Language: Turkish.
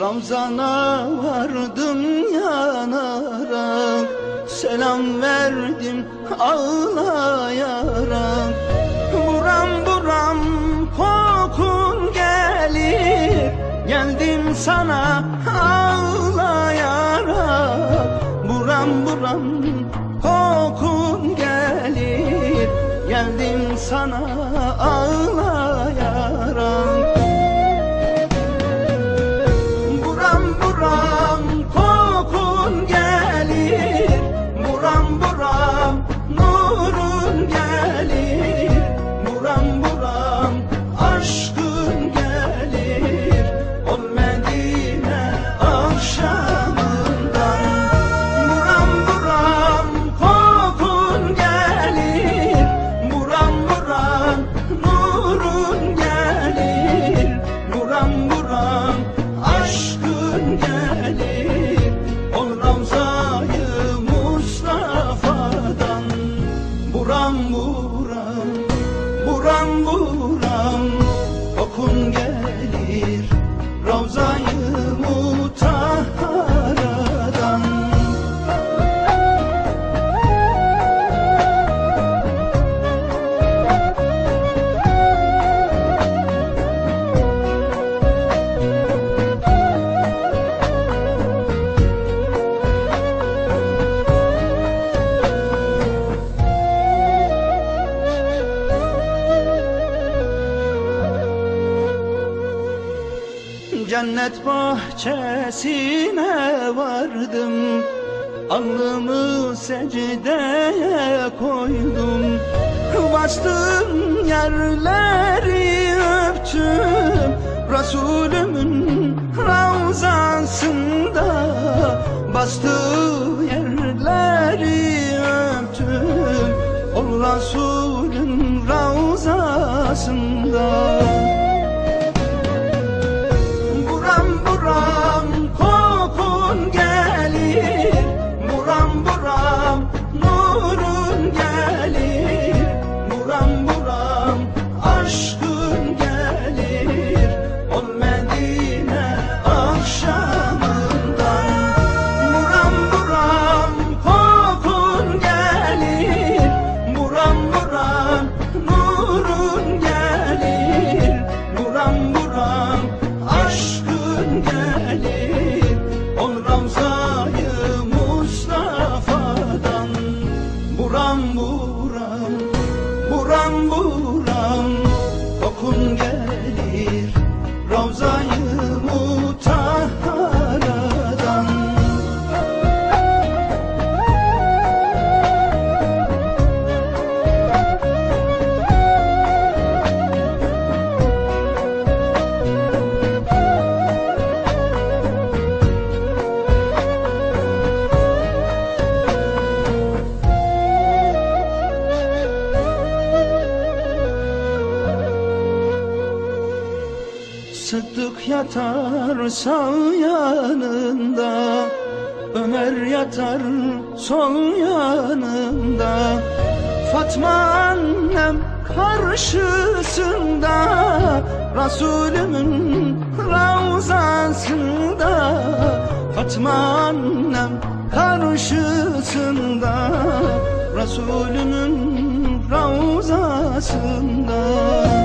Ravzana vardım yanarak, selam verdim ağlayarak. Buram buram kokun gelir, geldim sana ağlayarak. Buram buram kokun gelir, geldim sana ağlayarak. Buram buram kokun gelir, buram buram nurun gelir, buram buram aşkın gelir, ol Medine akşamından. Buram buram kokun gelir, buram buram nurun gelir, buram buram aşkın gelir, ol Ravza-yı Mustafa'dan. Buram buram, buram buram kokun gelir, Ravza-yı Mutahhara'dan. Cennet bahçesine vardım, alnımı secdeye koydum. Bastım yerleri öptüm, Resulümün ravzasında. Bastığı yerleri öptüm, o Resulün ravzasında. Buram buram kokun gelir, buram buram nurun gelir, buram buram aşkın gelir, ol Medine akşamından. Buram buram kokun gelir, buram buram nurun gelir, buram buram aşkın gelir, ol Ravza-yı Mustafa'dan. Buram buram, buram buram kokun gelir, Ravza-yı Mutahhara'dan. Sıddık yatar sağ yanında, Ömer yatar sol yanında. Fatma annem karşısında, Resulümün ravzasında. Fatma annem karşısında, Resulümün ravzasında.